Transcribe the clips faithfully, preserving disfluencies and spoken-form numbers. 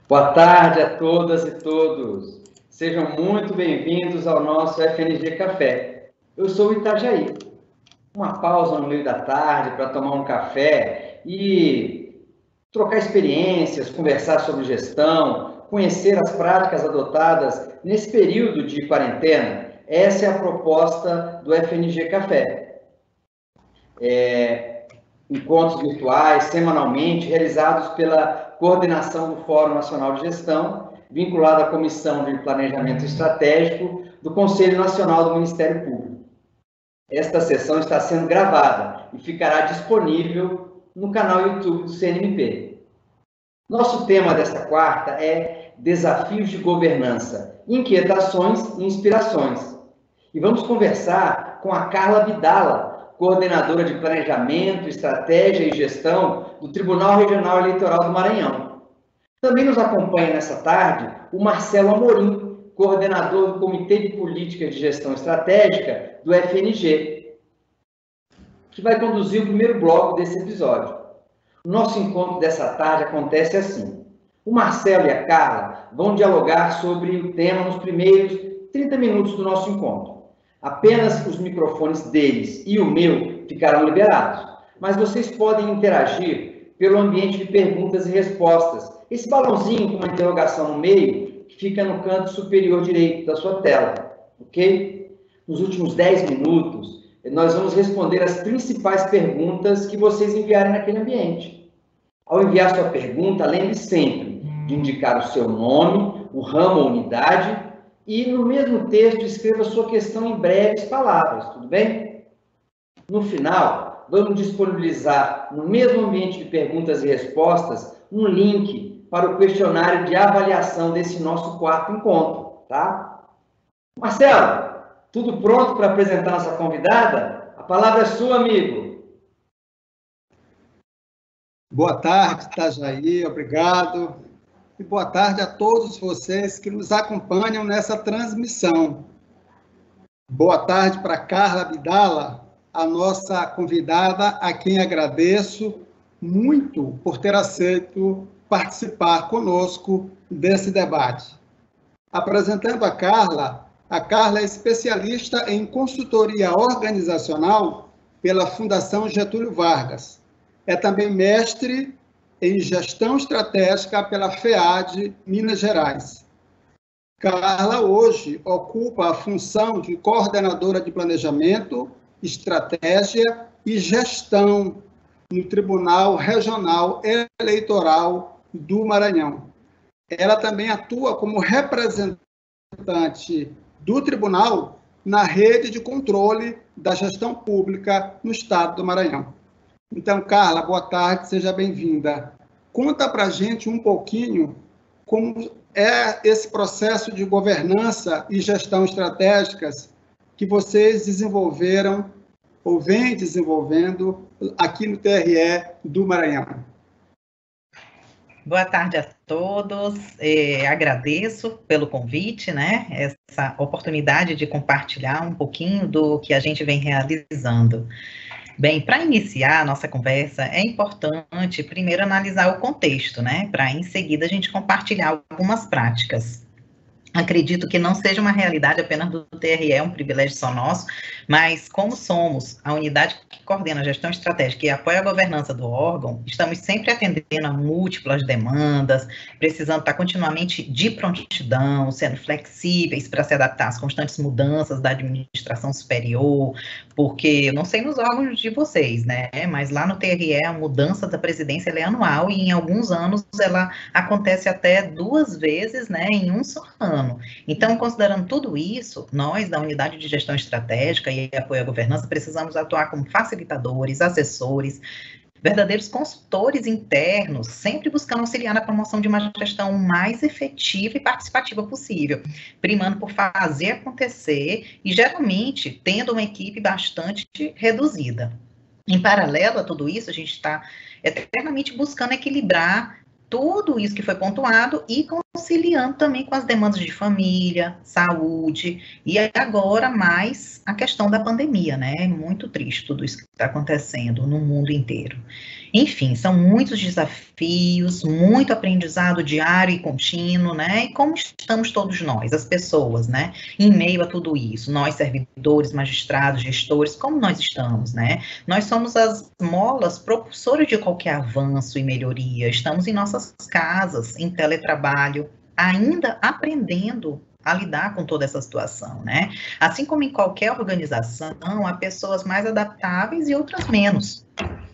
Boa tarde a todas e todos. Sejam muito bem-vindos ao nosso F N G Café. Eu sou o Itajaí. Uma pausa no meio da tarde para tomar um café e trocar experiências, conversar sobre gestão, conhecer as práticas adotadas nesse período de quarentena. Essa é a proposta do F N G Café. É, encontros virtuais, semanalmente, realizados pela coordenação do Fórum Nacional de Gestão, vinculado à Comissão de Planejamento Estratégico do Conselho Nacional do Ministério Público. Esta sessão está sendo gravada e ficará disponível no canal YouTube do C N M P. Nosso tema desta quarta é Desafios de Governança, Inquietações e Inspirações. E vamos conversar com a Carla Vidala, coordenadora de Planejamento, Estratégia e Gestão do Tribunal Regional Eleitoral do Maranhão. Também nos acompanha nessa tarde o Marcelo Amorim, coordenador do Comitê de Política de Gestão Estratégica do F N G, que vai conduzir o primeiro bloco desse episódio. O nosso encontro dessa tarde acontece assim. O Marcelo e a Carla vão dialogar sobre o tema nos primeiros trinta minutos do nosso encontro. Apenas os microfones deles e o meu ficarão liberados, mas vocês podem interagir pelo ambiente de perguntas e respostas. Esse balãozinho com uma interrogação no meio, que fica no canto superior direito da sua tela, ok? Nos últimos dez minutos, nós vamos responder as principais perguntas que vocês enviarem naquele ambiente. Ao enviar sua pergunta, lembre sempre de indicar o seu nome, o ramo ou unidade, e no mesmo texto escreva sua questão em breves palavras, tudo bem? No final, vamos disponibilizar no mesmo ambiente de perguntas e respostas um link para o questionário de avaliação desse nosso quarto encontro, tá? Marcelo, tudo pronto para apresentar nossa convidada? A palavra é sua, amigo. Boa tarde, Itajaí, obrigado. E boa tarde a todos vocês que nos acompanham nessa transmissão. Boa tarde para Carla Vidala, a nossa convidada, a quem agradeço muito por ter aceito participar conosco desse debate. Apresentando a Carla, a Carla é especialista em consultoria organizacional pela Fundação Getúlio Vargas. É também mestre em Gestão Estratégica pela FEAD, Minas Gerais. Carla, hoje, ocupa a função de coordenadora de Planejamento, Estratégia e Gestão no Tribunal Regional Eleitoral do Maranhão. Ela também atua como representante do Tribunal na rede de controle da gestão pública no Estado do Maranhão. Então, Carla, boa tarde, seja bem-vinda. Conta para a gente um pouquinho como é esse processo de governança e gestão estratégicas que vocês desenvolveram ou vêm desenvolvendo aqui no T R E do Maranhão. Boa tarde a todos, é, agradeço pelo convite, né, essa oportunidade de compartilhar um pouquinho do que a gente vem realizando. Bem, para iniciar a nossa conversa, é importante primeiro analisar o contexto, né, para em seguida a gente compartilhar algumas práticas. Acredito que não seja uma realidade apenas do T R E, é um privilégio só nosso, mas como somos a unidade que coordena a gestão estratégica e apoia a governança do órgão, estamos sempre atendendo a múltiplas demandas, precisando estar continuamente de prontidão, sendo flexíveis para se adaptar às constantes mudanças da administração superior, porque, eu não sei nos órgãos de vocês, né, mas lá no T R E a mudança da presidência ela é anual e em alguns anos ela acontece até duas vezes, né, em um só ano. Então, considerando tudo isso, nós, da Unidade de Gestão Estratégica e Apoio à Governança, precisamos atuar como facilitadores, assessores, verdadeiros consultores internos, sempre buscando auxiliar na promoção de uma gestão mais efetiva e participativa possível, primando por fazer acontecer e, geralmente, tendo uma equipe bastante reduzida. Em paralelo a tudo isso, a gente está eternamente buscando equilibrar tudo isso que foi pontuado e conciliando também com as demandas de família, saúde e agora mais a questão da pandemia, né? É muito triste tudo isso que está acontecendo no mundo inteiro. Enfim, são muitos desafios, muito aprendizado diário e contínuo, né? E como estamos todos nós, as pessoas, né? Em meio a tudo isso, nós servidores, magistrados, gestores, como nós estamos, né? Nós somos as molas propulsoras de qualquer avanço e melhoria. Estamos em nossas casas, em teletrabalho, ainda aprendendo a lidar com toda essa situação, né? Assim como em qualquer organização, há pessoas mais adaptáveis e outras menos.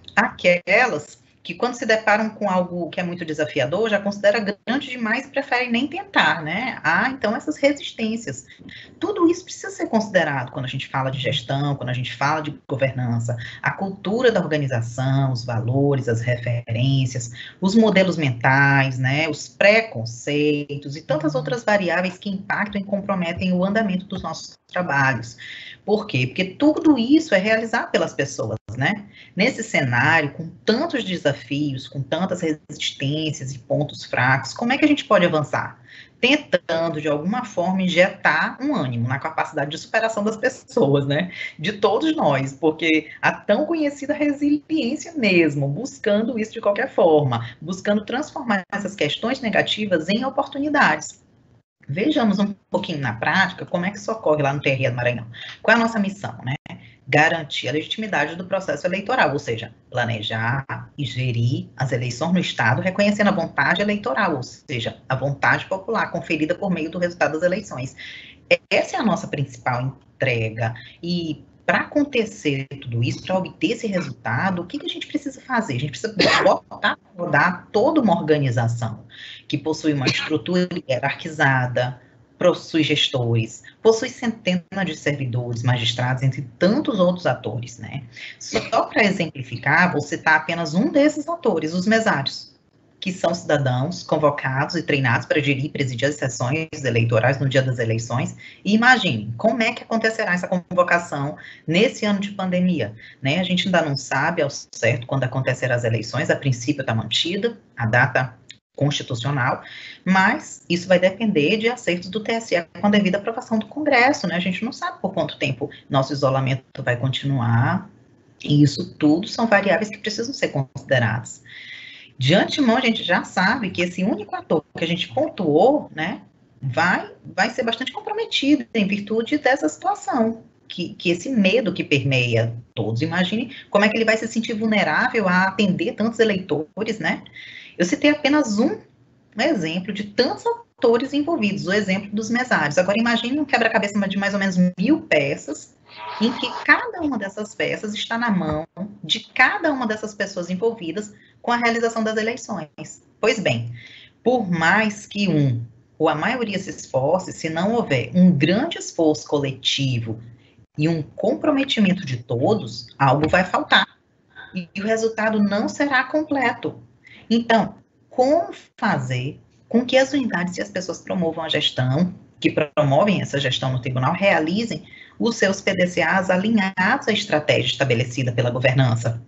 Aquelas que, quando se deparam com algo que é muito desafiador, já considera grande demais e preferem nem tentar, né? Há, então, essas resistências. Tudo isso precisa ser considerado quando a gente fala de gestão, quando a gente fala de governança, a cultura da organização, os valores, as referências, os modelos mentais, né? Os preconceitos e tantas outras variáveis que impactam e comprometem o andamento dos nossos trabalhos. Por quê? Porque tudo isso é realizado pelas pessoas, né? Nesse cenário, com tantos desafios, com tantas resistências e pontos fracos, como é que a gente pode avançar? Tentando, de alguma forma, injetar um ânimo na capacidade de superação das pessoas, né? De todos nós, porque a tão conhecida resiliência mesmo, buscando isso de qualquer forma, buscando transformar essas questões negativas em oportunidades. Vejamos um pouquinho na prática como é que isso ocorre lá no T R E do Maranhão. Qual é a nossa missão, né? Garantir a legitimidade do processo eleitoral, ou seja, planejar e gerir as eleições no Estado, reconhecendo a vontade eleitoral, ou seja, a vontade popular conferida por meio do resultado das eleições. Essa é a nossa principal entrega. E para acontecer tudo isso, para obter esse resultado, o que, que a gente precisa fazer? A gente precisa botar, rodar toda uma organização que possui uma estrutura hierarquizada, possui gestores, possui centenas de servidores, magistrados, entre tantos outros atores, né? Só para exemplificar, vou citar apenas um desses atores, os mesários, que são cidadãos convocados e treinados para gerir e presidir as sessões eleitorais no dia das eleições. E imagine, como é que acontecerá essa convocação nesse ano de pandemia, né? A gente ainda não sabe ao certo quando acontecerão as eleições, a princípio está mantida a data constitucional, mas isso vai depender de acertos do T S E com a devida aprovação do Congresso, né? A gente não sabe por quanto tempo nosso isolamento vai continuar, e isso tudo são variáveis que precisam ser consideradas. De antemão, a gente já sabe que esse único ator que a gente pontuou, né, vai, vai ser bastante comprometido em virtude dessa situação, que, que esse medo que permeia todos. Imagine como é que ele vai se sentir vulnerável a atender tantos eleitores, né? Eu citei apenas um, um exemplo de tantos atores envolvidos, o exemplo dos mesários. Agora, imagine um quebra-cabeça de mais ou menos mil peças, em que cada uma dessas peças está na mão de cada uma dessas pessoas envolvidas com a realização das eleições. Pois bem, por mais que um ou a maioria se esforce, se não houver um grande esforço coletivo e um comprometimento de todos, algo vai faltar. E o resultado não será completo. Então, como fazer com que as unidades e as pessoas promovam a gestão, que promovem essa gestão no tribunal, realizem os seus P D C As alinhados à estratégia estabelecida pela governança,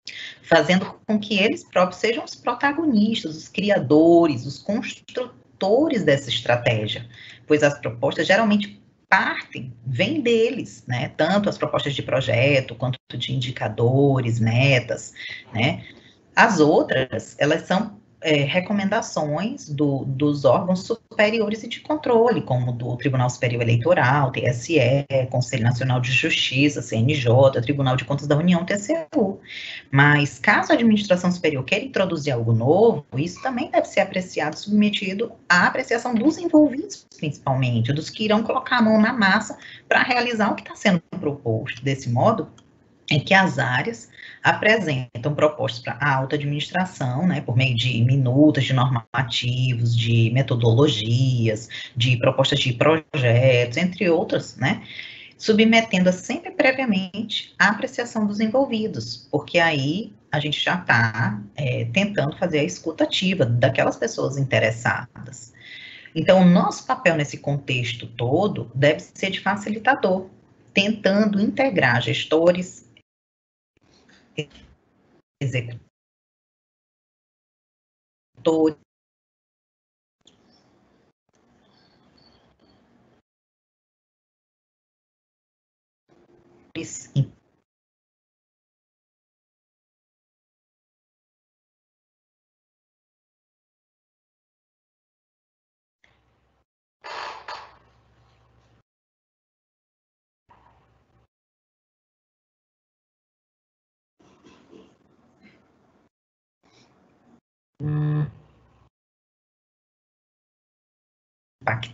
fazendo com que eles próprios sejam os protagonistas, os criadores, os construtores dessa estratégia, pois as propostas geralmente partem, vêm deles, né, tanto as propostas de projeto, quanto de indicadores, metas, né. As outras, elas são é, recomendações do, dos órgãos superiores e de controle, como do Tribunal Superior Eleitoral, T S E, Conselho Nacional de Justiça, C N J, Tribunal de Contas da União, T C U. Mas, caso a administração superior queira introduzir algo novo, isso também deve ser apreciado, submetido à apreciação dos envolvidos, principalmente, dos que irão colocar a mão na massa para realizar o que está sendo proposto. Desse modo, é que as áreas apresentam propostas para a alta administração, né, por meio de minutas de normativos, de metodologias, de propostas de projetos, entre outras, né, submetendo-a sempre previamente à apreciação dos envolvidos, porque aí a gente já está é, tentando fazer a escuta ativa daquelas pessoas interessadas. Então, o nosso papel nesse contexto todo deve ser de facilitador, tentando integrar gestores, executores, Hum. Impacto.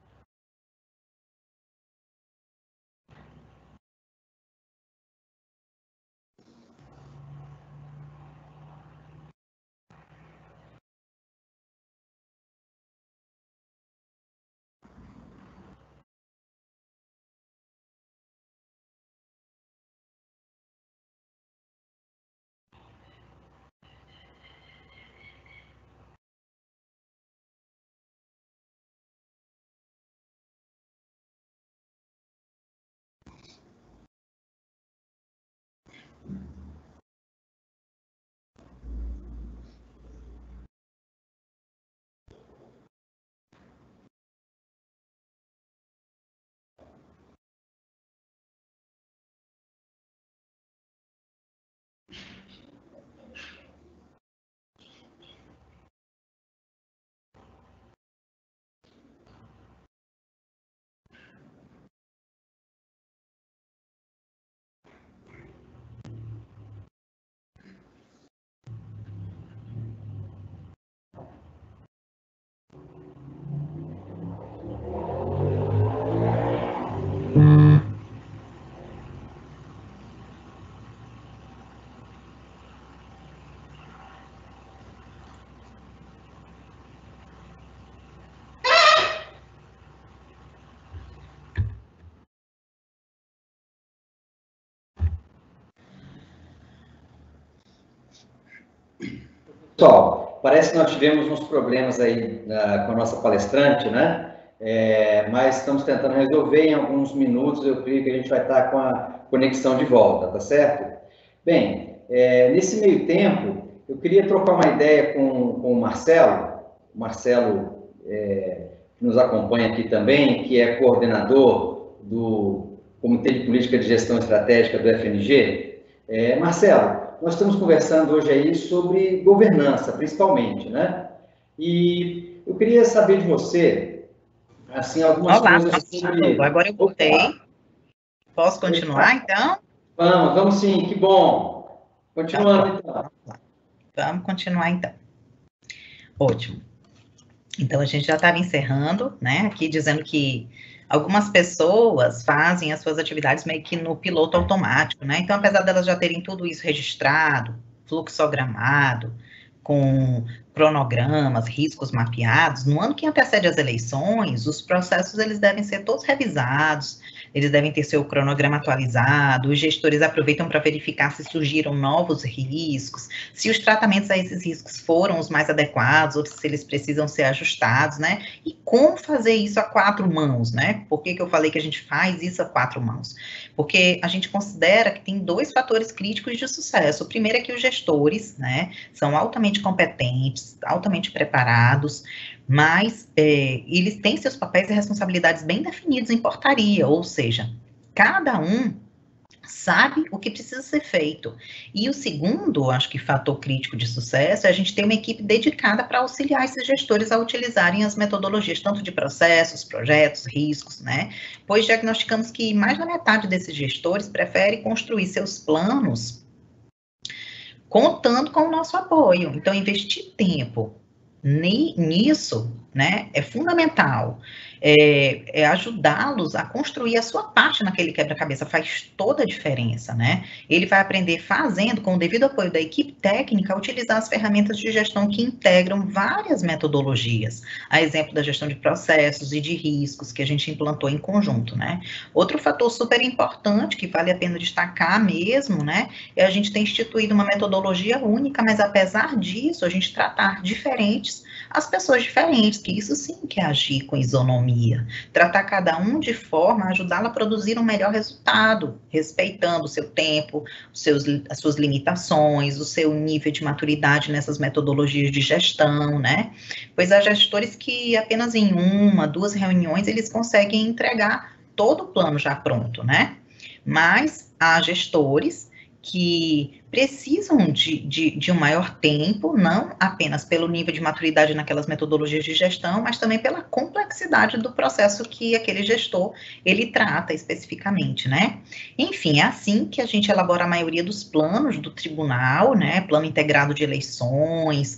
Pessoal, parece que nós tivemos uns problemas aí uh, com a nossa palestrante, né? É, mas estamos tentando resolver em alguns minutos, eu creio que a gente vai estar com a conexão de volta, tá certo? Bem, é, nesse meio tempo, eu queria trocar uma ideia com, com o Marcelo, o Marcelo é, que nos acompanha aqui também, que é coordenador do Comitê de Política de Gestão Estratégica do F N G. É, Marcelo, nós estamos conversando hoje aí sobre governança, principalmente, né? E eu queria saber de você, assim, algumas Olá, coisas sobre... Agora eu voltei. Posso continuar, então? Vamos, vamos sim, que bom. Continuando, então. Vamos lá. Vamos continuar, então. Ótimo. Então, a gente já estava encerrando, né, aqui dizendo que algumas pessoas fazem as suas atividades meio que no piloto automático, né? Então, apesar delas já terem tudo isso registrado, fluxogramado, com cronogramas, riscos mapeados, no ano que antecede as eleições, os processos eles devem ser todos revisados, eles devem ter seu cronograma atualizado, os gestores aproveitam para verificar se surgiram novos riscos, se os tratamentos a esses riscos foram os mais adequados, ou se eles precisam ser ajustados, né? E como fazer isso a quatro mãos, né? Por que que eu falei que a gente faz isso a quatro mãos? Porque a gente considera que tem dois fatores críticos de sucesso. O primeiro é que os gestores, né, são altamente competentes, altamente preparados, mas é, eles têm seus papéis e responsabilidades bem definidos em portaria, ou seja, cada um sabe o que precisa ser feito. E o segundo, acho que fator crítico de sucesso, é a gente ter uma equipe dedicada para auxiliar esses gestores a utilizarem as metodologias, tanto de processos, projetos, riscos, né? Pois diagnosticamos que mais da metade desses gestores prefere construir seus planos contando com o nosso apoio. Então, investir tempo nisso, né, é fundamental. É, é ajudá-los a construir a sua parte naquele quebra-cabeça, faz toda a diferença, né? Ele vai aprender fazendo, com o devido apoio da equipe técnica, a utilizar as ferramentas de gestão que integram várias metodologias, a exemplo da gestão de processos e de riscos que a gente implantou em conjunto, né? Outro fator super importante, que vale a pena destacar mesmo, né, é a gente ter instituído uma metodologia única, mas apesar disso, a gente tratar diferentes as pessoas diferentes, que isso sim que é agir com isonomia, tratar cada um de forma a ajudá-la a produzir um melhor resultado, respeitando o seu tempo, os seus, as suas limitações, o seu nível de maturidade nessas metodologias de gestão, né? Pois há gestores que apenas em uma, duas reuniões eles conseguem entregar todo o plano já pronto, né? Mas há gestores que precisam de, de, de um maior tempo, não apenas pelo nível de maturidade naquelas metodologias de gestão, mas também pela complexidade do processo que aquele gestor, ele trata especificamente, né? Enfim, é assim que a gente elabora a maioria dos planos do tribunal, né? Plano integrado de eleições,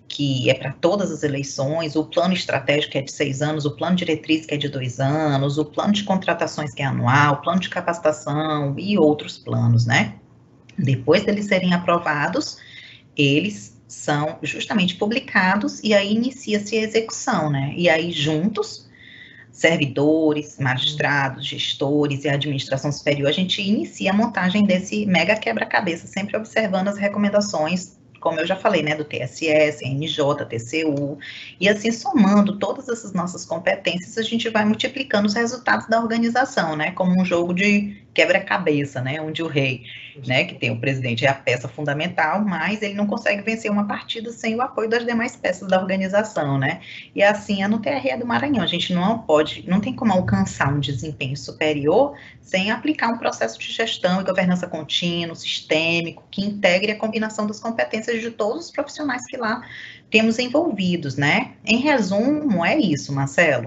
que é para todas as eleições, o plano estratégico que é de seis anos, o plano diretriz que é de dois anos, o plano de contratações que é anual, o plano de capacitação e outros planos, né? Depois deles serem aprovados, eles são justamente publicados e aí inicia-se a execução, né? E aí juntos, servidores, magistrados, gestores e administração superior, a gente inicia a montagem desse mega quebra-cabeça, sempre observando as recomendações, como eu já falei, né, do T S E, C N J, T C U, e assim, somando todas essas nossas competências, a gente vai multiplicando os resultados da organização, né, como um jogo de quebra-cabeça, né, onde o rei, né, que tem o presidente, é a peça fundamental, mas ele não consegue vencer uma partida sem o apoio das demais peças da organização, né, e assim é no T R E do Maranhão, a gente não pode, não tem como alcançar um desempenho superior sem aplicar um processo de gestão e governança contínuo, sistêmico, que integre a combinação das competências de todos os profissionais que lá temos envolvidos, né? Em resumo, é isso, Marcelo.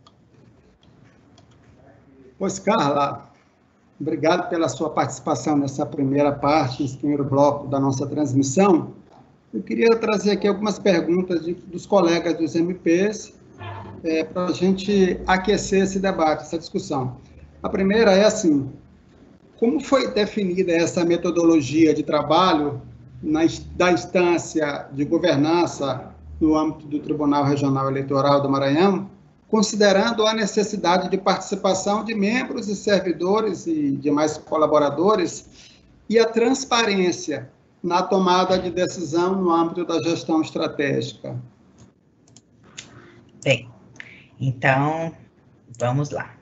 Pois, Carla, obrigado pela sua participação nessa primeira parte, nesse primeiro bloco da nossa transmissão. Eu queria trazer aqui algumas perguntas de, dos colegas dos M Ps, é, para a gente aquecer esse debate, essa discussão. A primeira é assim, como foi definida essa metodologia de trabalho na, da instância de governança no âmbito do Tribunal Regional Eleitoral do Maranhão, considerando a necessidade de participação de membros e servidores e demais colaboradores e a transparência na tomada de decisão no âmbito da gestão estratégica? Bem, então, vamos lá.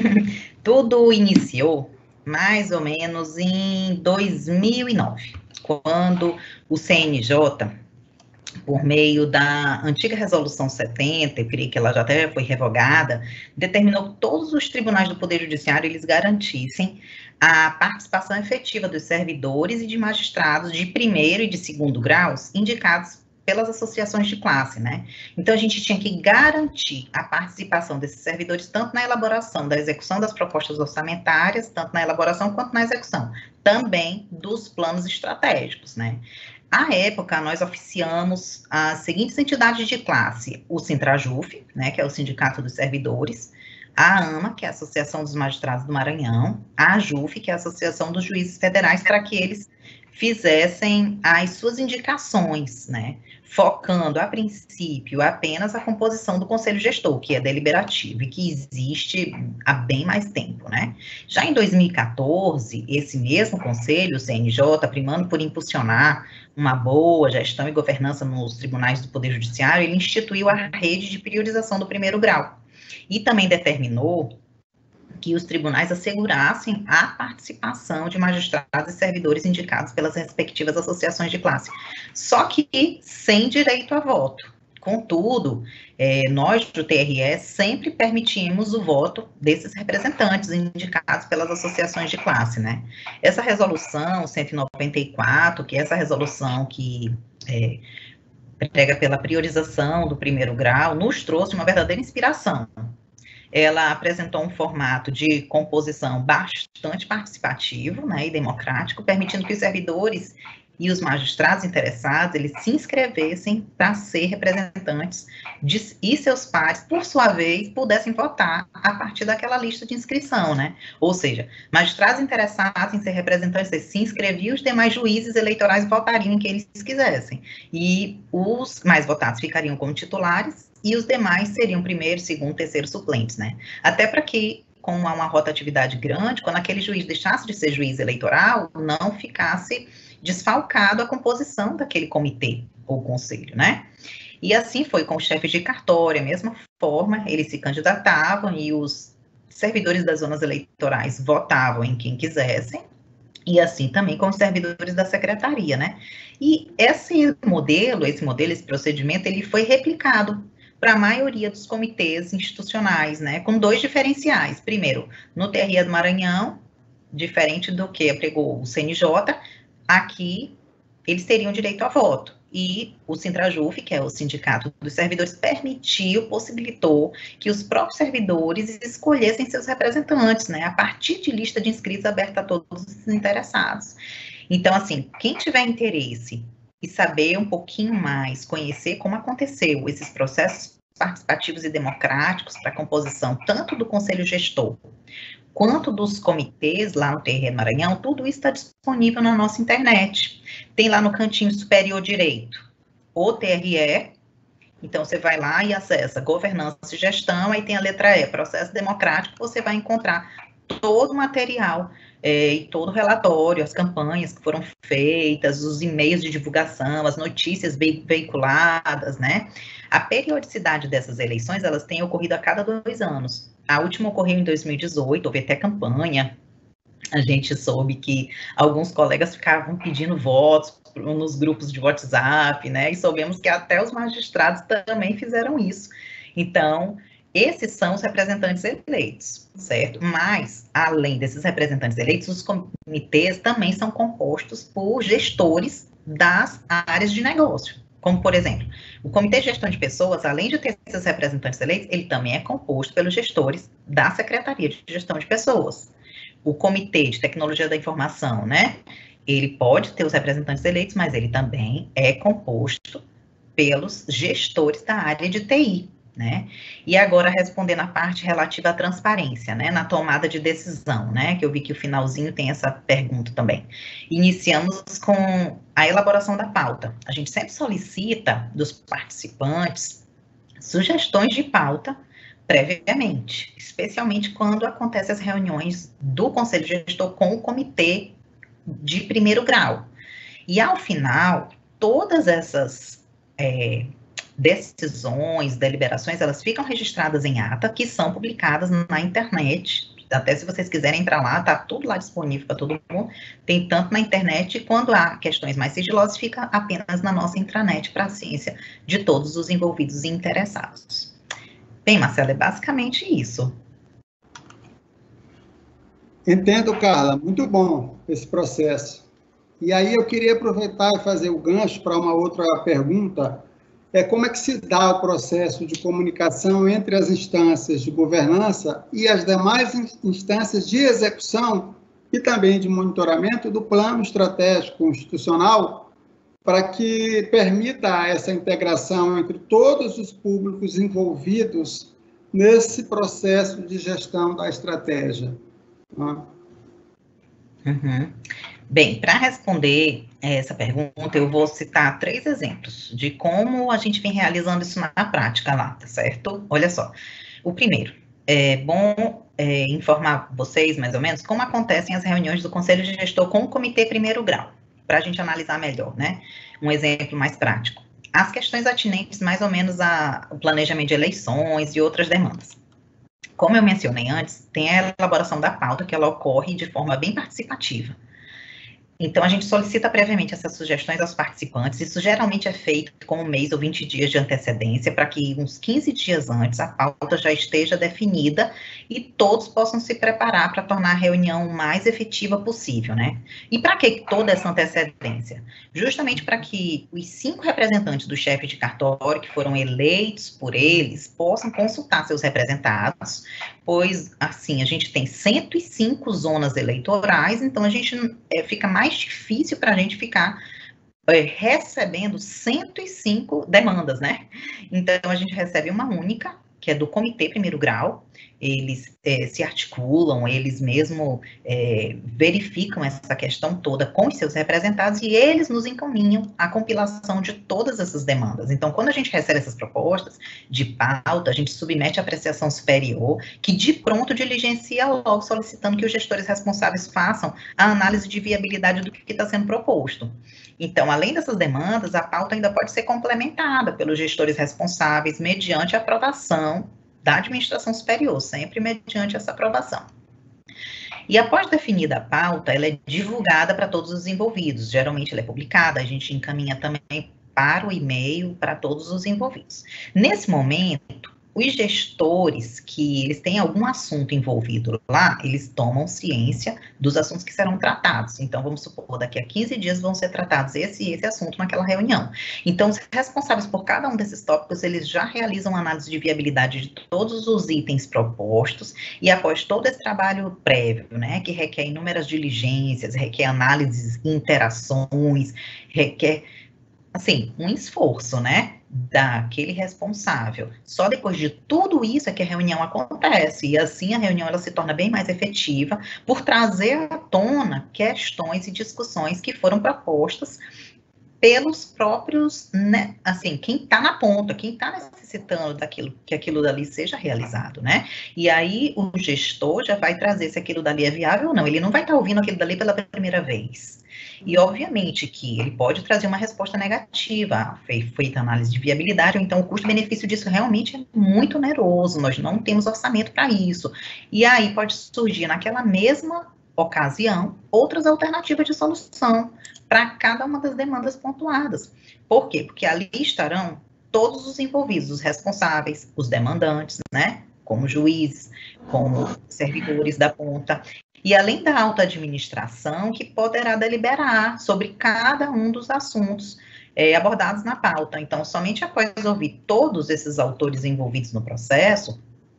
Tudo iniciou mais ou menos em dois mil e nove, quando o C N J, por meio da antiga Resolução setenta, eu creio que ela já até foi revogada, determinou que todos os tribunais do Poder Judiciário eles garantissem a participação efetiva dos servidores e de magistrados de primeiro e de segundo graus indicados pelas associações de classe, né? Então, a gente tinha que garantir a participação desses servidores tanto na elaboração da execução das propostas orçamentárias, tanto na elaboração quanto na execução, também dos planos estratégicos, né? À época, nós oficiamos as seguintes entidades de classe, o Sintrajuf, né, que é o Sindicato dos Servidores, a AMA, que é a Associação dos Magistrados do Maranhão, a AJUF, que é a Associação dos Juízes Federais, para que eles fizessem as suas indicações, né, focando, a princípio, apenas a composição do Conselho Gestor, que é deliberativo e que existe há bem mais tempo, né. Já em dois mil e quatorze, esse mesmo Conselho, o C N J, primando por impulsionar uma boa gestão e governança nos tribunais do Poder Judiciário, ele instituiu a rede de priorização do primeiro grau e também determinou que os tribunais assegurassem a participação de magistrados e servidores indicados pelas respectivas associações de classe, só que sem direito a voto. Contudo, é, nós do T R E sempre permitimos o voto desses representantes indicados pelas associações de classe, né? Essa resolução cento e noventa e quatro, que é essa resolução que é, prega pela priorização do primeiro grau, nos trouxe uma verdadeira inspiração. Ela apresentou um formato de composição bastante participativo, né, e democrático, permitindo que os servidores e os magistrados interessados, eles se inscrevessem para ser representantes de, e seus pares, por sua vez, pudessem votar a partir daquela lista de inscrição, né? Ou seja, magistrados interessados em ser representantes, eles se inscreviam, os demais juízes eleitorais votariam em quem eles quisessem. E os mais votados ficariam como titulares, e os demais seriam primeiro, segundo, terceiro suplentes, né? Até para que, com uma, uma rotatividade grande, quando aquele juiz deixasse de ser juiz eleitoral, não ficasse desfalcado a composição daquele comitê ou conselho, né? E assim foi com os chefes de cartório, a mesma forma, eles se candidatavam e os servidores das zonas eleitorais votavam em quem quisessem, e assim também com os servidores da secretaria, né? E esse modelo, esse modelo, esse procedimento, ele foi replicado para a maioria dos comitês institucionais, né, com dois diferenciais. Primeiro, no T R E do Maranhão, diferente do que apregou o C N J, aqui eles teriam direito a voto. E o Sintrajuf, que é o Sindicato dos Servidores, permitiu, possibilitou que os próprios servidores escolhessem seus representantes, né, a partir de lista de inscritos aberta a todos os interessados. Então, assim, quem tiver interesse e saber um pouquinho mais, conhecer como aconteceu esses processos participativos e democráticos para a composição tanto do Conselho Gestor quanto dos comitês lá no T R E Maranhão, tudo isso está disponível na nossa internet. Tem lá no cantinho superior direito o T R E, então você vai lá e acessa governança e gestão, aí tem a letra E, processo democrático, você vai encontrar todo o material é, e todo o relatório, as campanhas que foram feitas, os e-mails de divulgação, as notícias veiculadas, né? A periodicidade dessas eleições, elas têm ocorrido a cada dois anos. A última ocorreu em dois mil e dezoito, houve até campanha. A gente soube que alguns colegas ficavam pedindo votos nos grupos de WhatsApp, né? E soubemos que até os magistrados também fizeram isso. Então, esses são os representantes eleitos, certo? Mas, além desses representantes eleitos, os comitês também são compostos por gestores das áreas de negócio. Como, por exemplo, o Comitê de Gestão de Pessoas, além de ter esses representantes eleitos, ele também é composto pelos gestores da Secretaria de Gestão de Pessoas. O Comitê de Tecnologia da Informação, né? Ele pode ter os representantes eleitos, mas ele também é composto pelos gestores da área de T I, né? E agora, respondendo a parte relativa à transparência, né? Na tomada de decisão, né? Que eu vi que o finalzinho tem essa pergunta também. Iniciamos com a elaboração da pauta. A gente sempre solicita dos participantes sugestões de pauta previamente, especialmente quando acontecem as reuniões do Conselho Gestor com o comitê de primeiro grau. E, ao final, todas essas é, decisões, deliberações, elas ficam registradas em ata, que são publicadas na internet. Até se vocês quiserem entrar lá, tá tudo lá disponível para todo mundo. Tem tanto na internet, e quando há questões mais sigilosas, fica apenas na nossa intranet para a ciência de todos os envolvidos e interessados. Bem, Marcelo, é basicamente isso. Entendo, Carla. Muito bom esse processo. E aí eu queria aproveitar e fazer o gancho para uma outra pergunta. É como é que se dá o processo de comunicação entre as instâncias de governança e as demais instâncias de execução e também de monitoramento do plano estratégico institucional para que permita essa integração entre todos os públicos envolvidos nesse processo de gestão da estratégia. Uhum. Bem, para responder essa pergunta, eu vou citar três exemplos de como a gente vem realizando isso na prática lá, tá certo? Olha só. O primeiro, é bom é, informar vocês, mais ou menos, como acontecem as reuniões do Conselho de Gestor com o Comitê Primeiro Grau, para a gente analisar melhor, né? Um exemplo mais prático. As questões atinentes mais ou menos ao planejamento de eleições e outras demandas. Como eu mencionei antes, tem a elaboração da pauta, que ela ocorre de forma bem participativa. Então, a gente solicita previamente essas sugestões aos participantes. Isso geralmente é feito com um mês ou vinte dias de antecedência, para que uns quinze dias antes a pauta já esteja definida e todos possam se preparar para tornar a reunião o mais efetiva possível, né? E para que toda essa antecedência? Justamente para que os cinco representantes do chefe de cartório, que foram eleitos por eles, possam consultar seus representados, pois, assim, a gente tem cento e cinco zonas eleitorais, então a gente é, fica mais difícil para a gente ficar é, recebendo cento e cinco demandas, né? Então, a gente recebe uma única, que é do Comitê Primeiro Grau, eles é, se articulam, eles mesmo é, verificam essa questão toda com os seus representados e eles nos encaminham a compilação de todas essas demandas. Então, quando a gente recebe essas propostas de pauta, a gente submete à apreciação superior, que de pronto diligencia logo, solicitando que os gestores responsáveis façam a análise de viabilidade do que está sendo proposto. Então, além dessas demandas, a pauta ainda pode ser complementada pelos gestores responsáveis mediante a aprovação da administração superior, sempre mediante essa aprovação. E após definida a pauta, ela é divulgada para todos os envolvidos, geralmente ela é publicada, a gente encaminha também para o e-mail para todos os envolvidos. Nesse momento, os gestores que eles têm algum assunto envolvido lá, eles tomam ciência dos assuntos que serão tratados. Então, vamos supor, daqui a quinze dias vão ser tratados esse e esse assunto naquela reunião. Então, os responsáveis por cada um desses tópicos, eles já realizam análise de viabilidade de todos os itens propostos e após todo esse trabalho prévio, né, que requer inúmeras diligências, requer análises, interações, requer assim, um esforço, né, daquele responsável. Só depois de tudo isso é que a reunião acontece, e assim a reunião ela se torna bem mais efetiva por trazer à tona questões e discussões que foram propostas pelos próprios, né, assim, quem está na ponta, quem está necessitando daquilo, que aquilo dali seja realizado, né? E aí o gestor já vai trazer se aquilo dali é viável ou não, ele não vai estar tá ouvindo aquilo dali pela primeira vez. E, obviamente, que ele pode trazer uma resposta negativa, feita análise de viabilidade, ou então o custo-benefício disso realmente é muito oneroso, nós não temos orçamento para isso. E aí pode surgir, naquela mesma ocasião, outras alternativas de solução para cada uma das demandas pontuadas. Por quê? Porque ali estarão todos os envolvidos, os responsáveis, os demandantes, né? Como juízes, como servidores da ponta, e além da alta administração, que poderá deliberar sobre cada um dos assuntos é, abordados na pauta. Então, somente após ouvir todos esses autores envolvidos no processo,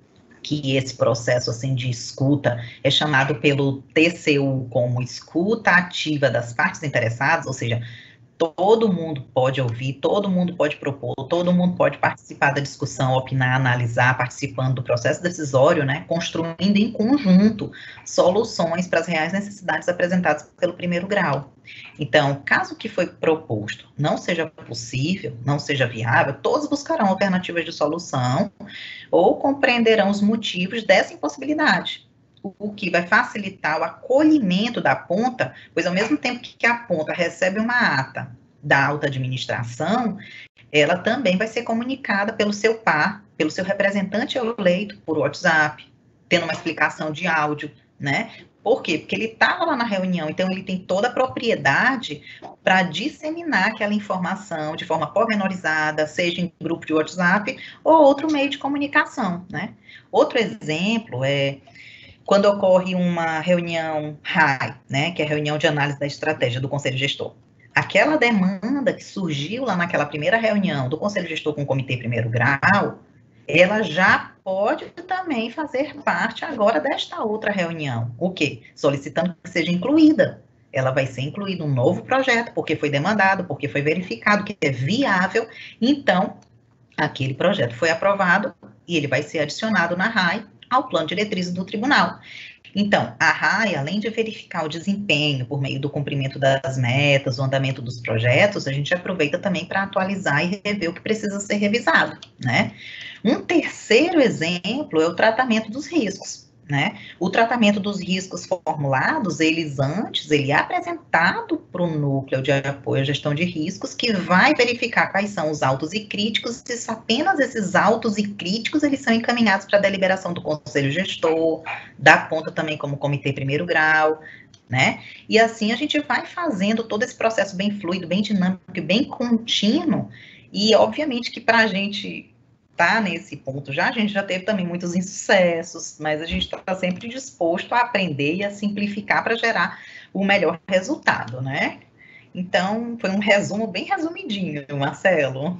que esse processo assim, de escuta é chamado pelo T C U como escuta ativa das partes interessadas, ou seja, todo mundo pode ouvir, todo mundo pode propor, todo mundo pode participar da discussão, opinar, analisar, participando do processo decisório, né, construindo em conjunto soluções para as reais necessidades apresentadas pelo primeiro grau. Então, caso o que foi proposto não seja possível, não seja viável, todos buscarão alternativas de solução ou compreenderão os motivos dessa impossibilidade, o que vai facilitar o acolhimento da ponta, pois ao mesmo tempo que a ponta recebe uma ata da alta administração, ela também vai ser comunicada pelo seu par, pelo seu representante eleito por WhatsApp, tendo uma explicação de áudio, né? Por quê? Porque ele estava lá na reunião, então ele tem toda a propriedade para disseminar aquela informação de forma pormenorizada, seja em grupo de WhatsApp ou outro meio de comunicação, né? Outro exemplo é quando ocorre uma reunião R A I, né, que é a reunião de análise da estratégia do Conselho Gestor. Aquela demanda que surgiu lá naquela primeira reunião do Conselho Gestor com o Comitê Primeiro Grau, ela já pode também fazer parte agora desta outra reunião. O quê? Solicitando que seja incluída. Ela vai ser incluída um novo projeto, porque foi demandado, porque foi verificado que é viável, então, aquele projeto foi aprovado e ele vai ser adicionado na R A I ao plano de diretrizes do tribunal. Então, a R A I, além de verificar o desempenho por meio do cumprimento das metas, o andamento dos projetos, a gente aproveita também para atualizar e rever o que precisa ser revisado, né? Um terceiro exemplo é o tratamento dos riscos, né? O tratamento dos riscos formulados, eles antes, ele é apresentado para o núcleo de apoio à gestão de riscos, que vai verificar quais são os autos e críticos, e se apenas esses autos e críticos, eles são encaminhados para a deliberação do conselho gestor, da ponta também como comitê primeiro grau, né? E assim a gente vai fazendo todo esse processo bem fluido, bem dinâmico, bem contínuo, e obviamente que para a gente tá nesse ponto já, a gente já teve também muitos insucessos, mas a gente está sempre disposto a aprender e a simplificar para gerar o melhor resultado, né? Então, foi um resumo bem resumidinho, Marcelo.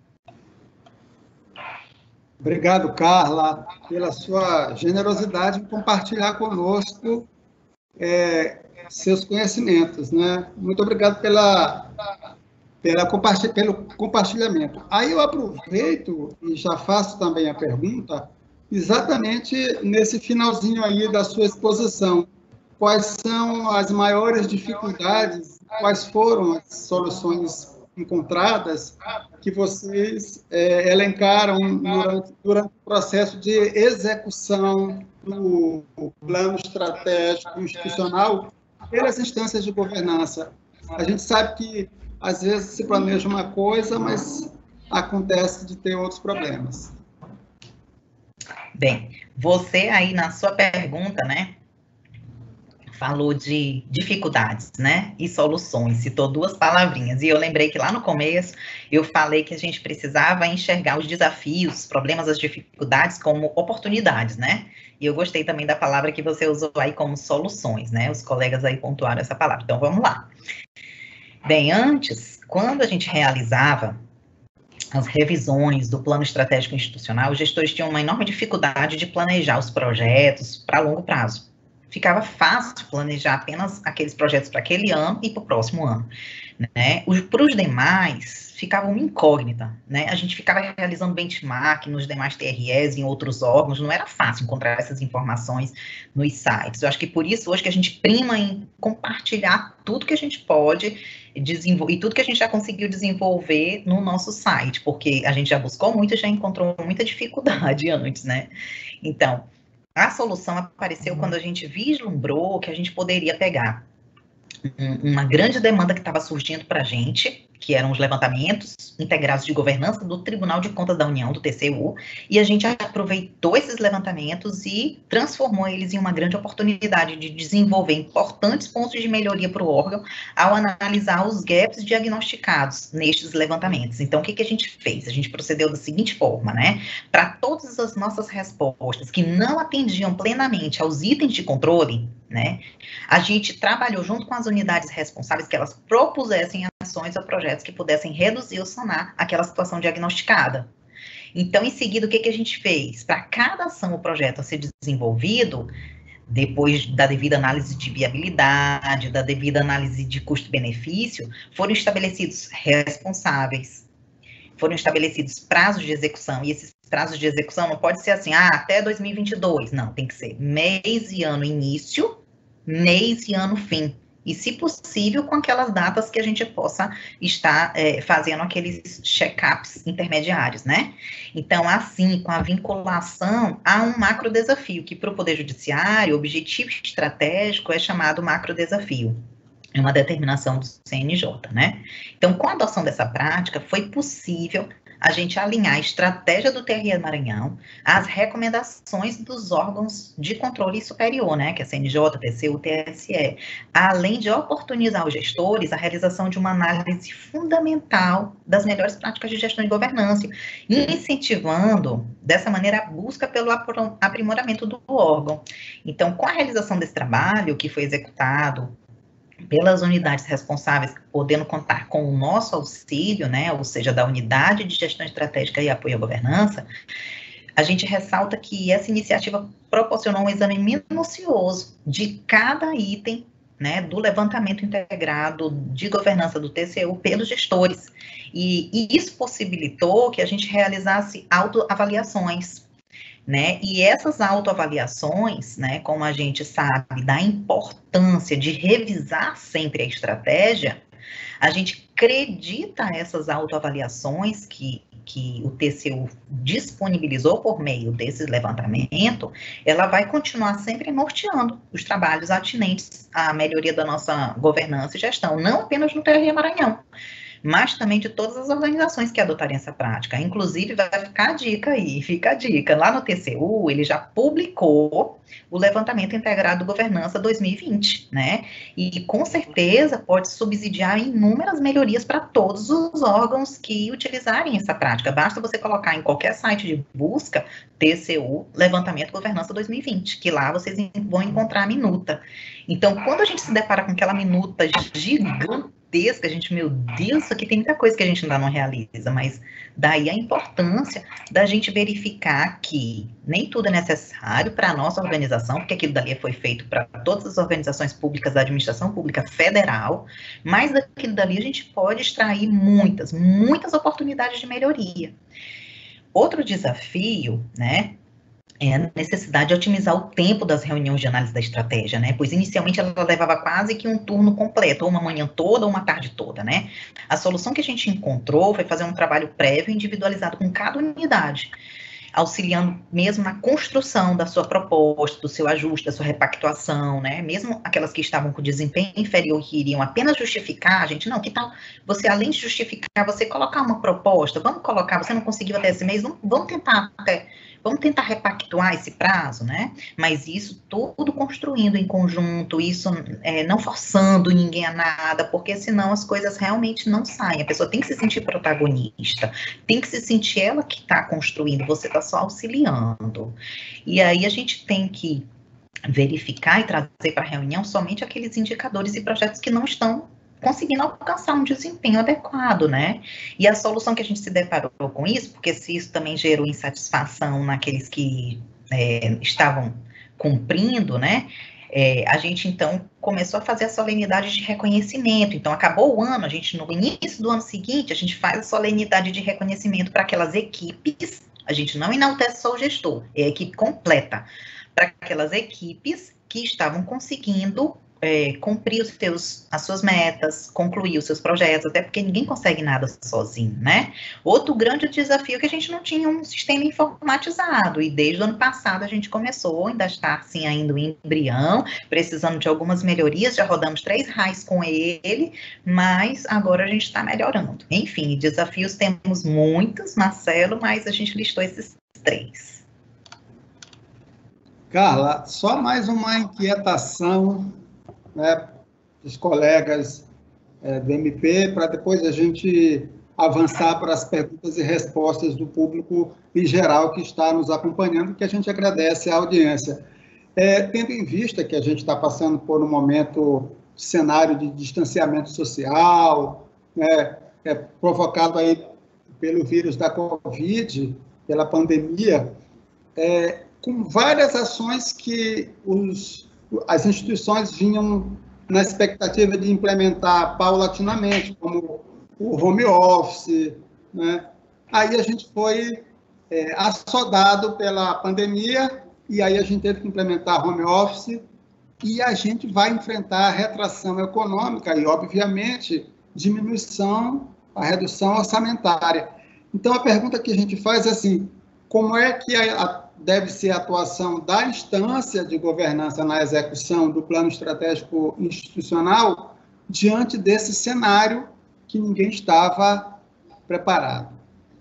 Obrigado, Carla, pela sua generosidade em compartilhar conosco é, seus conhecimentos, né? Muito obrigado pela... Pela compartilha, pelo compartilhamento. Aí eu aproveito e já faço também a pergunta, exatamente nesse finalzinho aí da sua exposição. Quais são as maiores dificuldades, quais foram as soluções encontradas que vocês é, elencaram durante, durante o processo de execução do plano estratégico institucional pelas instâncias de governança? A gente sabe que às vezes se planeja uma coisa, mas acontece de ter outros problemas. Bem, você aí na sua pergunta, né, falou de dificuldades, né, e soluções, citou duas palavrinhas, e eu lembrei que lá no começo eu falei que a gente precisava enxergar os desafios, os problemas, as dificuldades como oportunidades, né, e eu gostei também da palavra que você usou aí como soluções, né, os colegas aí pontuaram essa palavra, então vamos lá. Bem, antes, quando a gente realizava as revisões do plano estratégico institucional, os gestores tinham uma enorme dificuldade de planejar os projetos para longo prazo. ficava fácil planejar apenas aqueles projetos para aquele ano e para o próximo ano, né? Para os demais, ficava uma incógnita, né? A gente ficava realizando benchmark nos demais T R Es, em outros órgãos, não era fácil encontrar essas informações nos sites. Eu acho que por isso hoje que a gente prima em compartilhar tudo que a gente pode desenvolver, e tudo que a gente já conseguiu desenvolver no nosso site, porque a gente já buscou muito e já encontrou muita dificuldade antes, né? Então, a solução apareceu quando a gente vislumbrou que a gente poderia pegar uma grande demanda que estava surgindo para a gente, que eram os levantamentos integrados de governança do Tribunal de Contas da União, do T C U, e a gente aproveitou esses levantamentos e transformou eles em uma grande oportunidade de desenvolver importantes pontos de melhoria para o órgão ao analisar os gaps diagnosticados nestes levantamentos. Então, o que, que a gente fez? A gente procedeu da seguinte forma, né? Para todas as nossas respostas que não atendiam plenamente aos itens de controle, né? A gente trabalhou junto com as unidades responsáveis que elas propusessem ações ou projetos que pudessem reduzir ou sanar aquela situação diagnosticada. Então, em seguida, o que, que a gente fez? Para cada ação ou projeto a ser desenvolvido, depois da devida análise de viabilidade, da devida análise de custo-benefício, foram estabelecidos responsáveis, foram estabelecidos prazos de execução, e esses prazos de execução não pode ser assim, ah, até dois mil e vinte e dois, não, tem que ser mês e ano início, mês e ano fim, e se possível com aquelas datas que a gente possa estar é, fazendo aqueles check-ups intermediários, né? Então, assim, com a vinculação a um macro desafio, que para o Poder Judiciário, o objetivo estratégico é chamado macro desafio. É uma determinação do C N J, né? Então, com a adoção dessa prática, foi possível a gente alinhar a estratégia do T R E Maranhão às recomendações dos órgãos de controle superior, né, que é C N J, T C U, T S E, além de oportunizar os gestores a realização de uma análise fundamental das melhores práticas de gestão e governança, incentivando, dessa maneira, a busca pelo aprimoramento do órgão. Então, com a realização desse trabalho, que foi executado pelas unidades responsáveis, podendo contar com o nosso auxílio, né, ou seja, da Unidade de Gestão Estratégica e Apoio à Governança, a gente ressalta que essa iniciativa proporcionou um exame minucioso de cada item, né, do levantamento integrado de governança do T C U pelos gestores, e, e isso possibilitou que a gente realizasse autoavaliações, né, e essas autoavaliações, né, como a gente sabe da importância de revisar sempre a estratégia, a gente acredita essas autoavaliações que, que o T C U disponibilizou por meio desse levantamento, ela vai continuar sempre norteando os trabalhos atinentes à melhoria da nossa governança e gestão, não apenas no T R E Maranhão, mas também de todas as organizações que adotarem essa prática. Inclusive, vai ficar a dica aí, fica a dica. Lá no T C U, ele já publicou o Levantamento Integrado Governança dois mil e vinte, né? E, com certeza, pode subsidiar inúmeras melhorias para todos os órgãos que utilizarem essa prática. Basta você colocar em qualquer site de busca, T C U, Levantamento Governança dois mil e vinte, que lá vocês vão encontrar a minuta. Então, quando a gente se depara com aquela minuta gigante, a gente, meu Deus, isso aqui tem muita coisa que a gente ainda não realiza, mas daí a importância da gente verificar que nem tudo é necessário para a nossa organização, porque aquilo dali foi feito para todas as organizações públicas da administração pública federal, mas daquilo dali a gente pode extrair muitas, muitas oportunidades de melhoria. Outro desafio, né, é a necessidade de otimizar o tempo das reuniões de análise da estratégia, né? Pois inicialmente ela levava quase que um turno completo, ou uma manhã toda, ou uma tarde toda, né? A solução que a gente encontrou foi fazer um trabalho prévio individualizado com cada unidade, auxiliando mesmo na construção da sua proposta, do seu ajuste, da sua repactuação, né? Mesmo aquelas que estavam com desempenho inferior, que iriam apenas justificar, a gente, não, que tal você, além de justificar, você colocar uma proposta, vamos colocar, você não conseguiu até esse mês, vamos, vamos tentar até... Vamos tentar repactuar esse prazo, né? Mas isso tudo construindo em conjunto, isso é, não forçando ninguém a nada, porque senão as coisas realmente não saem. A pessoa tem que se sentir protagonista, tem que se sentir ela que está construindo, você está só auxiliando. E aí a gente tem que verificar e trazer para a reunião somente aqueles indicadores e projetos que não estão conseguindo alcançar um desempenho adequado, né? E a solução que a gente se deparou com isso, porque se isso também gerou insatisfação naqueles que é, estavam cumprindo, né? É, a gente, então, começou a fazer a solenidade de reconhecimento. Então, acabou o ano, a gente, no início do ano seguinte, a gente faz a solenidade de reconhecimento para aquelas equipes. A gente não enaltece só o gestor, é a equipe completa, para aquelas equipes que estavam conseguindo é, cumprir os seus, as suas metas, concluir os seus projetos, até porque ninguém consegue nada sozinho, né? Outro grande desafio é que a gente não tinha um sistema informatizado, e desde o ano passado a gente começou, ainda está assim ainda em embrião, precisando de algumas melhorias, já rodamos três R A Is com ele, mas agora a gente está melhorando. Enfim, desafios temos muitos, Marcelo, mas a gente listou esses três. Carla, só mais uma inquietação, né, dos colegas é, do M P, para depois a gente avançar para as perguntas e respostas do público em geral que está nos acompanhando, que a gente agradece a audiência. É, tendo em vista que a gente está passando por um momento de cenário de distanciamento social, né, é, provocado aí pelo vírus da Covid, pela pandemia, é, com várias ações que os as instituições vinham na expectativa de implementar paulatinamente, como o home office, né? Aí a gente foi é, assodado pela pandemia, e aí a gente teve que implementar home office, e a gente vai enfrentar a retração econômica e, obviamente, diminuição, a redução orçamentária. Então, a pergunta que a gente faz é assim, como é que a, a deve ser a atuação da instância de governança na execução do plano estratégico institucional diante desse cenário que ninguém estava preparado?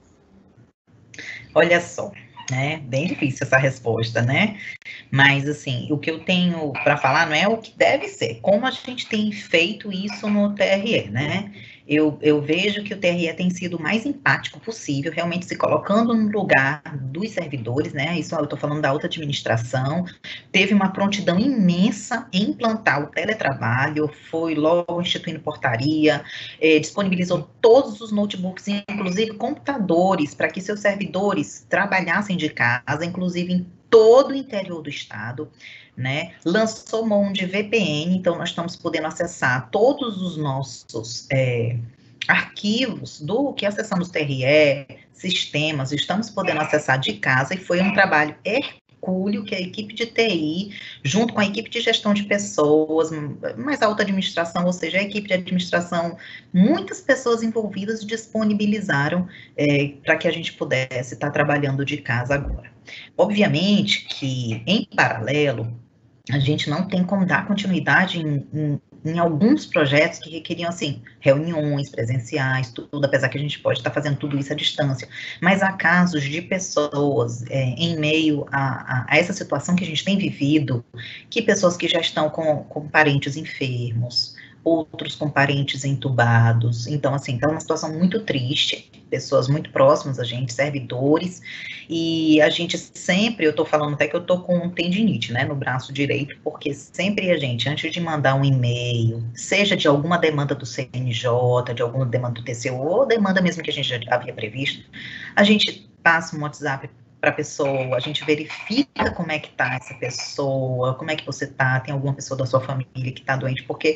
Olha só, né? Bem difícil essa resposta, né? Mas, assim, o que eu tenho para falar não é o que deve ser, como a gente tem feito isso no T R E, né? Eu, eu vejo que o T R E tem sido o mais empático possível, realmente se colocando no lugar dos servidores, né? Isso eu estou falando da alta administração. Teve uma prontidão imensa em implantar o teletrabalho, foi logo instituindo portaria, eh, disponibilizou todos os notebooks, inclusive computadores, para que seus servidores trabalhassem de casa, inclusive em todo o interior do estado, né? Lançou mão de V P N, então nós estamos podendo acessar todos os nossos é, arquivos do que acessamos T R E, sistemas, estamos podendo acessar de casa, e foi um trabalho hercúleo que a equipe de T I, junto com a equipe de gestão de pessoas, mais alta administração, ou seja, a equipe de administração, muitas pessoas envolvidas disponibilizaram é, para que a gente pudesse estar trabalhando de casa agora. Obviamente que, em paralelo, a gente não tem como dar continuidade em, em, em alguns projetos que requeriam, assim, reuniões presenciais, tudo, apesar que a gente pode estar fazendo tudo isso à distância, mas há casos de pessoas é, em meio a, a, a essa situação que a gente tem vivido, que pessoas que já estão com, com parentes enfermos, outros com parentes entubados, então, assim, tá uma situação muito triste, pessoas muito próximas a gente, servidores, e a gente sempre, eu tô falando até que eu tô com tendinite, né, no braço direito, porque sempre a gente, antes de mandar um e-mail, seja de alguma demanda do C N J, de alguma demanda do T C U, ou demanda mesmo que a gente já havia previsto, a gente passa um WhatsApp para a pessoa, a gente verifica como é que tá essa pessoa, como é que você tá, tem alguma pessoa da sua família que está doente, porque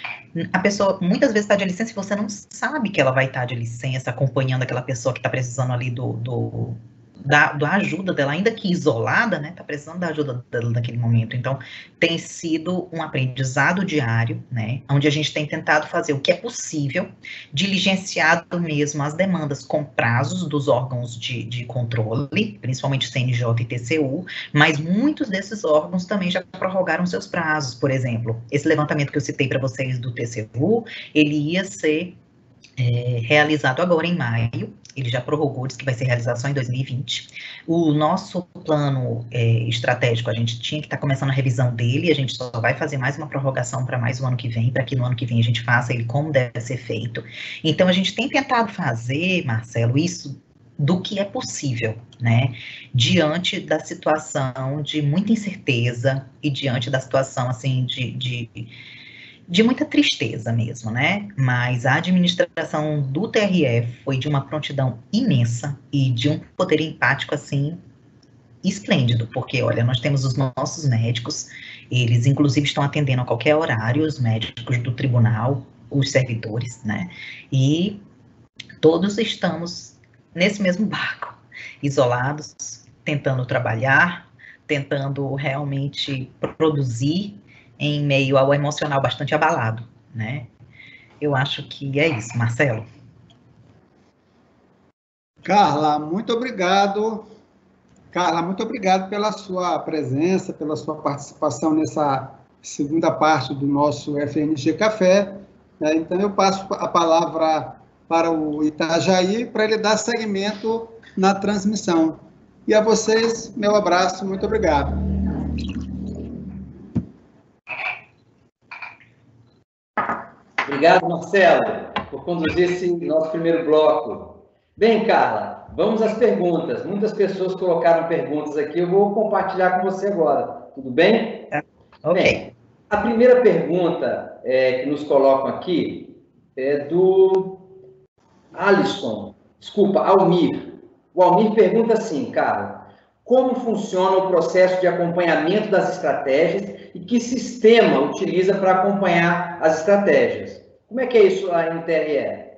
a pessoa muitas vezes está de licença e você não sabe que ela vai estar de licença acompanhando aquela pessoa que está precisando ali do, do, da, da ajuda dela, ainda que isolada, né, está precisando da ajuda dela naquele momento. Então, tem sido um aprendizado diário, né, onde a gente tem tentado fazer o que é possível, diligenciado mesmo as demandas com prazos dos órgãos de, de controle, principalmente C N J e T C U, mas muitos desses órgãos também já prorrogaram seus prazos. Por exemplo, esse levantamento que eu citei para vocês do T C U, ele ia ser é, realizado agora em maio, ele já prorrogou, diz que vai ser realizado só em dois mil e vinte. O nosso plano é, estratégico, a gente tinha que estar tá começando a revisão dele, a gente só vai fazer mais uma prorrogação para mais o ano que vem, para que no ano que vem a gente faça ele como deve ser feito. Então, a gente tem tentado fazer, Marcelo, isso do que é possível, né, diante da situação de muita incerteza e diante da situação, assim, de... de de muita tristeza mesmo, né, mas a administração do T R E foi de uma prontidão imensa e de um poder empático, assim, esplêndido, porque, olha, nós temos os nossos médicos, eles inclusive estão atendendo a qualquer horário, os médicos do tribunal, os servidores, né, e todos estamos nesse mesmo barco, isolados, tentando trabalhar, tentando realmente produzir em meio ao emocional bastante abalado, né? Eu acho que é isso, Marcelo. Carla, muito obrigado. Carla, muito obrigado pela sua presença, pela sua participação nessa segunda parte do nosso F N G Café. Então, eu passo a palavra para o Itajaí, para ele dar seguimento na transmissão. E a vocês, meu abraço, muito obrigado. Obrigado, Marcelo, por conduzir esse nosso primeiro bloco. Bem, Carla, vamos às perguntas. Muitas pessoas colocaram perguntas aqui, eu vou compartilhar com você agora. Tudo bem? É. Ok. Bem, a primeira pergunta é, que nos colocam aqui é do Alisson, desculpa, Almir. O Almir pergunta assim, Carla, como funciona o processo de acompanhamento das estratégias e que sistema utiliza para acompanhar as estratégias? Como é que é isso lá no T R E?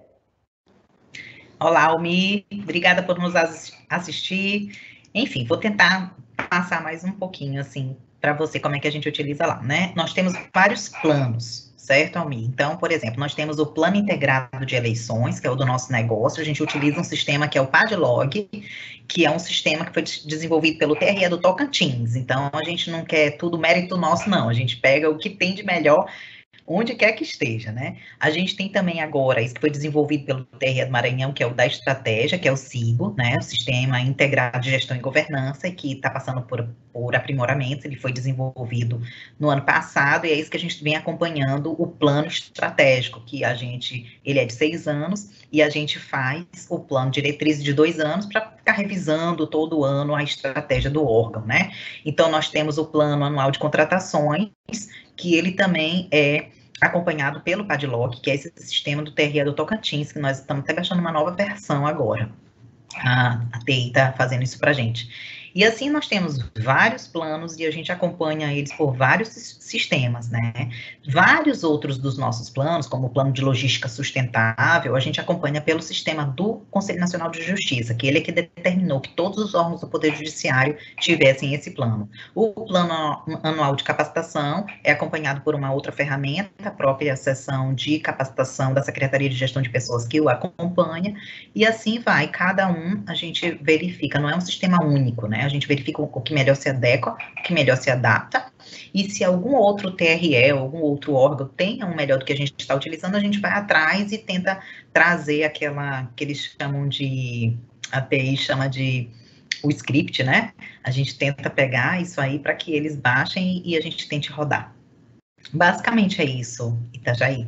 Olá, Almir, obrigada por nos assistir. Enfim, vou tentar passar mais um pouquinho, assim, para você, como é que a gente utiliza lá, né? Nós temos vários planos, certo, Almir? Então, por exemplo, nós temos o Plano Integrado de Eleições, que é o do nosso negócio, a gente utiliza um sistema que é o Padlog, que é um sistema que foi desenvolvido pelo T R E do Tocantins. Então, a gente não quer tudo mérito nosso, não. A gente pega o que tem de melhor onde quer que esteja, né? A gente tem também agora, isso que foi desenvolvido pelo T R E do Maranhão, que é o da estratégia, que é o SIGO, né? O Sistema Integrado de Gestão e Governança, que está passando por, por aprimoramento, ele foi desenvolvido no ano passado, e é isso que a gente vem acompanhando, o plano estratégico, que a gente, ele é de seis anos, e a gente faz o plano diretriz de dois anos para ficar revisando todo ano a estratégia do órgão, né? Então, nós temos o plano anual de contratações, que ele também é acompanhado pelo Padlog, que é esse sistema do T R E do Tocantins, que nós estamos até baixando uma nova versão agora. A, a T I está fazendo isso para a gente. E assim nós temos vários planos e a gente acompanha eles por vários sistemas, né? Vários outros dos nossos planos, como o plano de logística sustentável, a gente acompanha pelo sistema do Conselho Nacional de Justiça, que ele é que determinou que todos os órgãos do Poder Judiciário tivessem esse plano. O plano anual de capacitação é acompanhado por uma outra ferramenta, a própria seção de capacitação da Secretaria de Gestão de Pessoas que o acompanha, e assim vai, cada um a gente verifica, não é um sistema único, né? A gente verifica o que melhor se adequa, o que melhor se adapta, e se algum outro T R E ou algum outro órgão tenha um melhor do que a gente está utilizando, a gente vai atrás e tenta trazer aquela que eles chamam de, a T I chama de o script, né? A gente tenta pegar isso aí para que eles baixem e a gente tente rodar. Basicamente é isso, Itajaí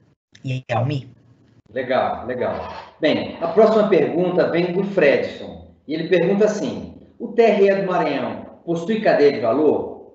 e Almir. Legal, legal. Bem, a próxima pergunta vem do Fredson, e ele pergunta assim, o T R E do Maranhão possui cadeia de valor?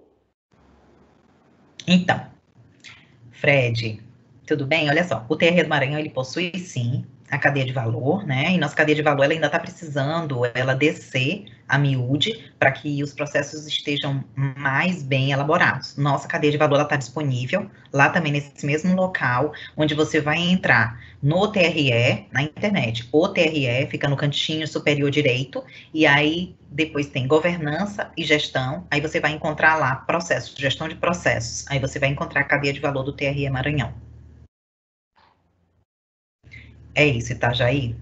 Então, Fred, tudo bem? Olha só, o T R E do Maranhão, ele possui sim a cadeia de valor, né? E nossa cadeia de valor, ela ainda está precisando, ela descer a miúde para que os processos estejam mais bem elaborados. Nossa cadeia de valor, ela está disponível lá também nesse mesmo local, onde você vai entrar no T R E, na internet. O T R E fica no cantinho superior direito, e aí depois tem governança e gestão, aí você vai encontrar lá processos, gestão de processos, aí você vai encontrar a cadeia de valor do T R E Maranhão. É isso, Itajaí?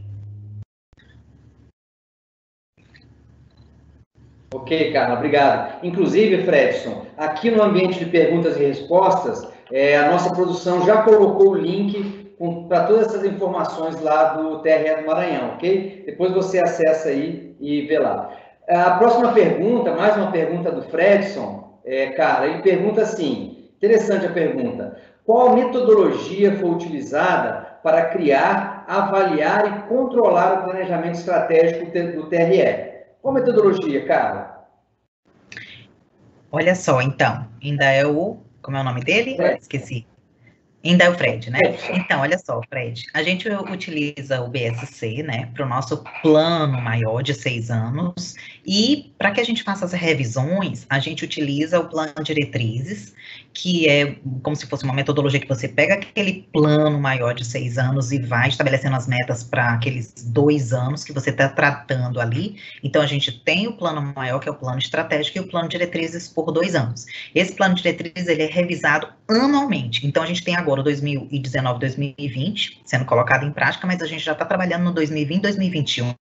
Ok, Carla, obrigado. Inclusive, Fredson, aqui no ambiente de perguntas e respostas, é, a nossa produção já colocou o link para todas essas informações lá do T R E do Maranhão, ok? Depois você acessa aí e vê lá. A próxima pergunta, mais uma pergunta do Fredson, é, Carla, ele pergunta assim, interessante a pergunta, qual metodologia foi utilizada para criar, avaliar e controlar o planejamento estratégico do T R E? Qual metodologia, Carla? Olha só, então, ainda é o... Como é o nome dele? É. Esqueci. Ainda é o Fred, né? Então, olha só, Fred, a gente utiliza o B S C, né, para o nosso plano maior de seis anos, e para que a gente faça as revisões, a gente utiliza o plano diretrizes, que é como se fosse uma metodologia que você pega aquele plano maior de seis anos e vai estabelecendo as metas para aqueles dois anos que você está tratando ali. Então, a gente tem o plano maior, que é o plano estratégico, e o plano diretrizes por dois anos. Esse plano diretrizes, ele é revisado anualmente. Então, a gente tem agora o dois mil e dezenove, dois mil e vinte sendo colocado em prática, mas a gente já está trabalhando no dois mil e vinte, dois mil e vinte e um.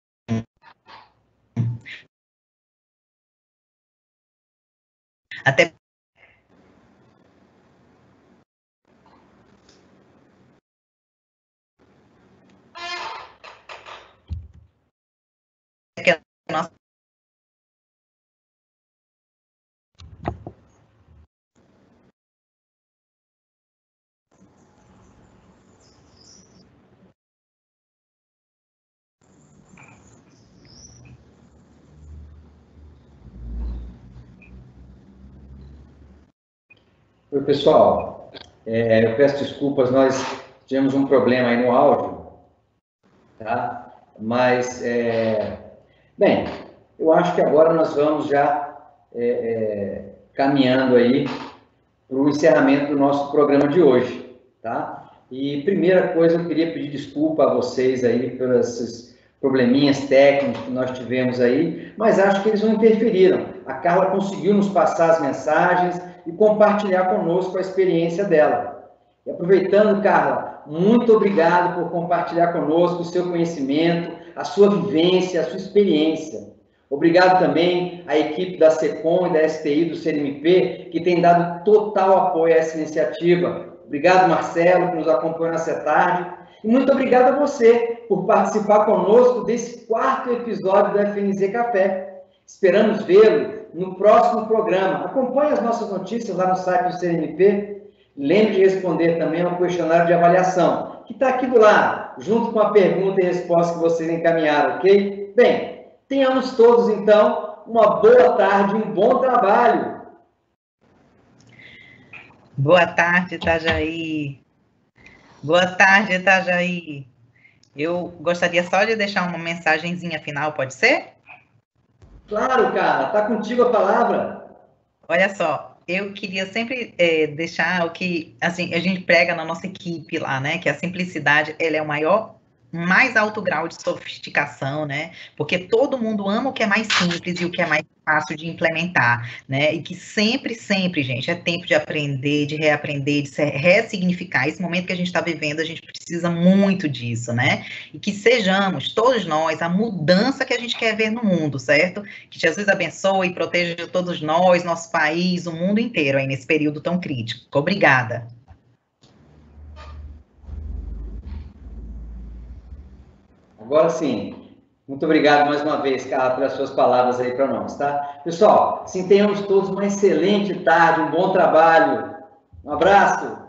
Até que a nossa Oi, pessoal, é, eu peço desculpas, nós tivemos um problema aí no áudio, tá? Mas, é, bem, eu acho que agora nós vamos já é, é, caminhando aí para o encerramento do nosso programa de hoje, tá? E primeira coisa, eu queria pedir desculpa a vocês aí pelos esses probleminhas técnicos que nós tivemos aí, mas acho que eles não interferiram. A Carla conseguiu nos passar as mensagens e compartilhar conosco a experiência dela. E aproveitando, Carla, muito obrigado por compartilhar conosco o seu conhecimento, a sua vivência, a sua experiência. Obrigado também à equipe da SECOM e da S T I do C N M P, que tem dado total apoio a essa iniciativa. Obrigado, Marcelo, que nos acompanhou nessa tarde. E muito obrigado a você por participar conosco desse quarto episódio do F N Z Café. Esperamos vê-lo no próximo programa. Acompanhe as nossas notícias lá no site do C N M P. Lembre de responder também ao questionário de avaliação, que está aqui do lado, junto com a pergunta e resposta que vocês encaminharam, ok? Bem, tenhamos todos, então, uma boa tarde, um bom trabalho. Boa tarde, Itajaí. Boa tarde, Itajaí. Eu gostaria só de deixar uma mensagenzinha final, pode ser? Claro, cara, está contigo a palavra. Olha só, eu queria sempre é, deixar o que, assim, a gente prega na nossa equipe lá, né, que a simplicidade, ela é o maior, mais alto grau de sofisticação, né, porque todo mundo ama o que é mais simples e o que é mais fácil de implementar, né, e que sempre, sempre, gente, é tempo de aprender, de reaprender, de se ressignificar. Esse momento que a gente está vivendo, a gente precisa muito disso, né, e que sejamos, todos nós, a mudança que a gente quer ver no mundo, certo? Que Jesus abençoe e proteja todos nós, nosso país, o mundo inteiro aí nesse período tão crítico. Obrigada. Agora sim, muito obrigado mais uma vez, Carla, pelas suas palavras aí para nós, tá? Pessoal, assim, tenhamos todos uma excelente tarde, um bom trabalho. Um abraço.